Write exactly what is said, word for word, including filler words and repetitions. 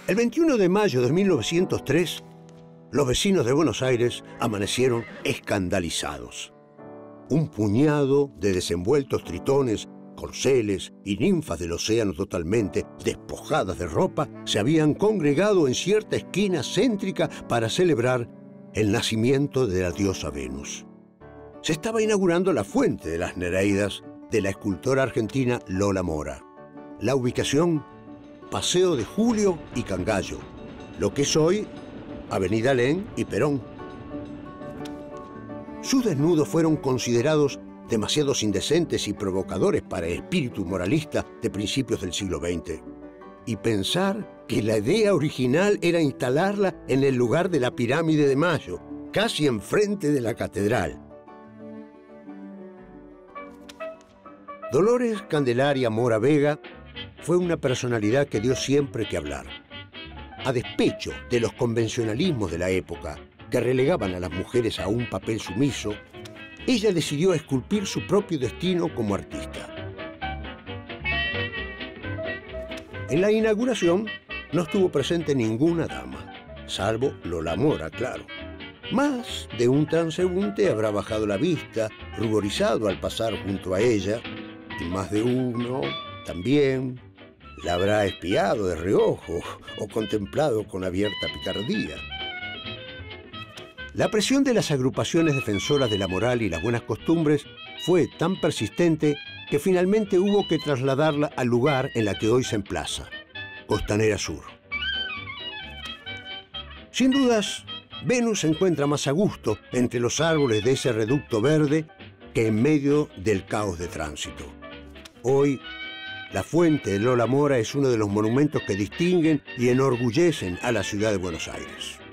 El veintiuno de mayo de mil novecientos tres, los vecinos de Buenos Aires amanecieron escandalizados. Un puñado de desenvueltos tritones, corceles y ninfas del océano totalmente despojadas de ropa se habían congregado en cierta esquina céntrica para celebrar el nacimiento de la diosa Venus. Se estaba inaugurando la fuente de las Nereidas de la escultora argentina Lola Mora. La ubicación, Paseo de Julio y Cangallo, lo que es hoy Avenida Alem y Perón. Sus desnudos fueron considerados demasiado indecentes y provocadores para el espíritu moralista de principios del siglo veinte. Y pensar que la idea original era instalarla en el lugar de la pirámide de Mayo, casi enfrente de la catedral. Dolores Candelaria Mora Vega fue una personalidad que dio siempre que hablar. A despecho de los convencionalismos de la época, que relegaban a las mujeres a un papel sumiso, ella decidió esculpir su propio destino como artista. En la inauguración no estuvo presente ninguna dama, salvo Lola Mora, claro. Más de un transeúnte habrá bajado la vista, ruborizado al pasar junto a ella, y más de uno también la habrá espiado de reojo o contemplado con abierta picardía. La presión de las agrupaciones defensoras de la moral y las buenas costumbres fue tan persistente que finalmente hubo que trasladarla al lugar en la que hoy se emplaza, Costanera Sur. Sin dudas, Venus se encuentra más a gusto entre los árboles de ese reducto verde que en medio del caos de tránsito. Hoy, la fuente de Lola Mora es uno de los monumentos que distinguen y enorgullecen a la ciudad de Buenos Aires.